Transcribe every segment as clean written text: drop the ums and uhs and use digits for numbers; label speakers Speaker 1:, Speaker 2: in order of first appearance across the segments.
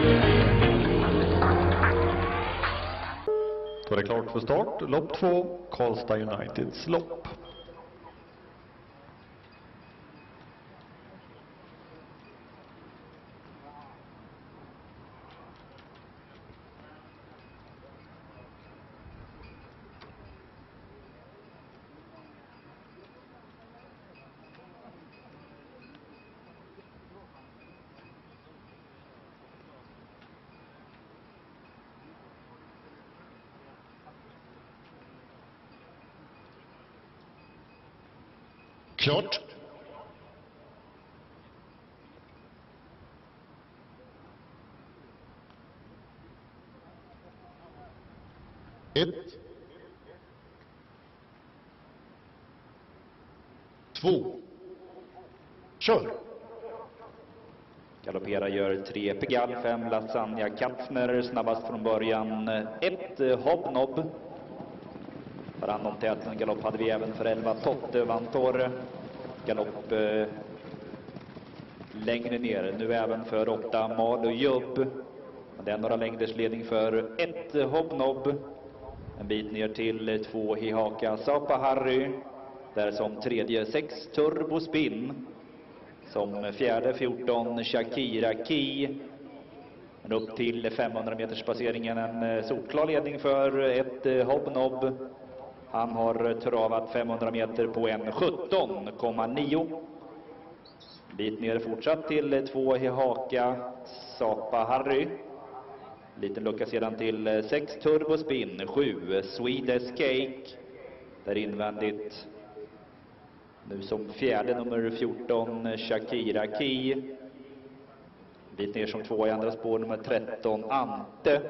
Speaker 1: Då är det klart för start. Lopp 2, Karlstad Uniteds lopp.
Speaker 2: Klart. Ett. Två. Kör.
Speaker 3: Galopperar gör 3 Pigalle, 5 Lasagna Katzner, snabbast från början 1 Hobnob. Varann om täten galopp hade vi även för 11 Totte Vantore. Galopp längre ner, nu även för 8 Malo Jubb. Men det är några längders ledning för 1 Hobnob. En bit ner till 2 Hihaka Sapa Harry. Där som tredje 6 Turbo Spin. Som fjärde 14 Shakira Key. Men upp till 500 meters passeringen en solklar ledning för 1 Hobnob. Han har travat 500 meter på en 17,9. Bit ner fortsatt till 2 Hihaka Sapa Harry. Liten lucka sedan till 6 Turbo Spin, 7 Swedish Cake. Där invändigt nu som fjärde nummer 14 Shakira Key. Bit ner som 2 i andra spår nummer 13 Ante.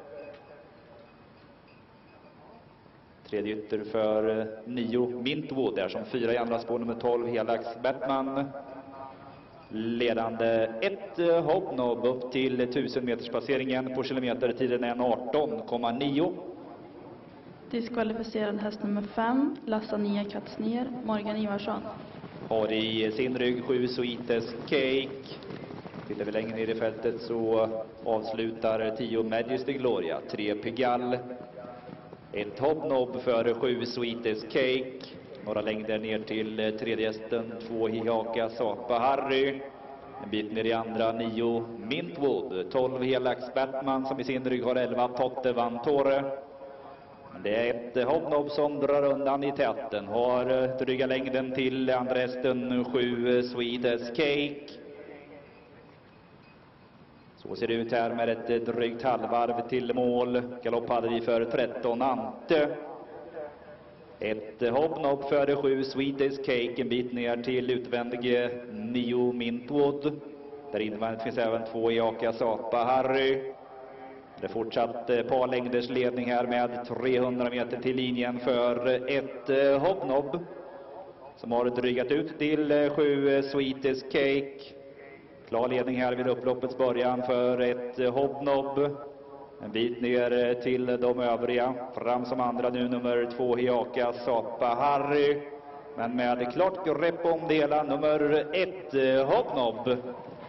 Speaker 3: Tredje ytter för 9 Mintwood där som 4 i andra spår nummer 12 Helax Batman. Ledande 1 Hobnob upp till 1000 meters passeringen på kilometer, tiden är 18,9.
Speaker 4: Diskvalificerad häst nummer 5, Lasagna Katzner, Morgan Ivarsson.
Speaker 3: Har i sin rygg 7 Sweetest Cake. Tittar vi längre ner i fältet så avslutar 10 Majesty Gloria, 3 Pigalle. 1 Hobnob för 7 Sweetest Cake. Några längder ner till tredje hästen, 2 Hihaka Sapa Harry. En bit ner i andra 9 Mintwood, 12 Helax Batman som i sin rygg har 11 Totte Vantore. Det är 1 Hobnob som drar undan i täten. Har dryga längden till andra hästen 7 Swedish Cake. Så ser det ut här med ett drygt halvvarv till mål. Galopp hade vi för 13 Ante. 1 Hobnob för 7 Swedish Cake. En bit ner till utvändige 9 Mintwood. Där invändigt finns även 2 Hihaka Sapa Harry. Det är fortsatt par längders ledning här med 300 meter till linjen för 1 Hobnob. Som har drygat ut till 7 Swedish Cake. Klar ledning här vid upploppets början för 1 Hobnob. En bit ner till de övriga. Fram som andra nu nummer 2 Hihaka Sapa Harry. Men med klart grepp om det hela nummer 1 Hobnob.